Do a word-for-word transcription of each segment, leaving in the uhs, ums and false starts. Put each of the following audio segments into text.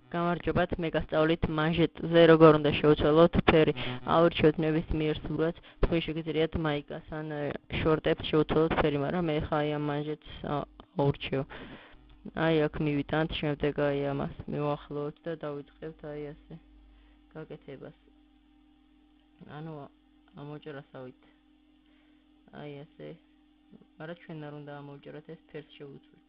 გამარჯობათ, მე გასწავლით Manjet-ზე როგორ უნდა შევცვალოთ ფერი. ავირჩიოთ ნებისმიერ სურათს, თქვენ შეგიძლიათ მაიკას ან შორტებს შევცვალოთ ფერი, მაგრამ მე ხა აი ამ Manjet-ს აურჩევ. აი აქ მივიტანთ, შემდეგ აი ამას მივახლოვოთ და დავიწყებთ აი ასე გაკეთებას. ანუ ამოჭრასავით. აი ასე. მაგრამ ჩვენ არ უნდა ამოვჭრათ ეს ფერს შევუცვლით.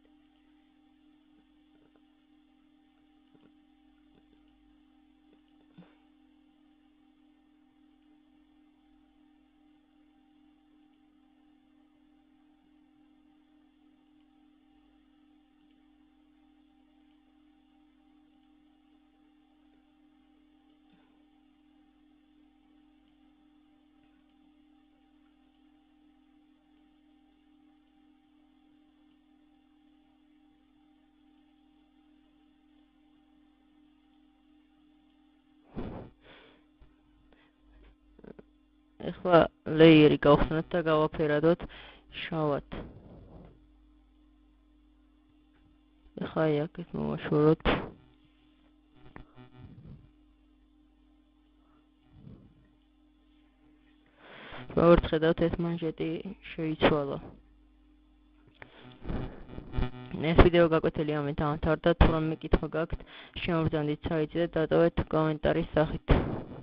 ეხლა ლეიერი გავხსნათ და გავაფერადოთ შავად. ეხლა აი აქ ეს მოვაშოროთ. როგორც ხედავთ, ეს Manjet-ი შეიცვალა. ეს ვიდეო გაკვეთილი ამით დამთავრდა. თუ რამე კითხვა გაქვთ, შემოგზავნით საიტზე და დატოვეთ კომენტარის სახით.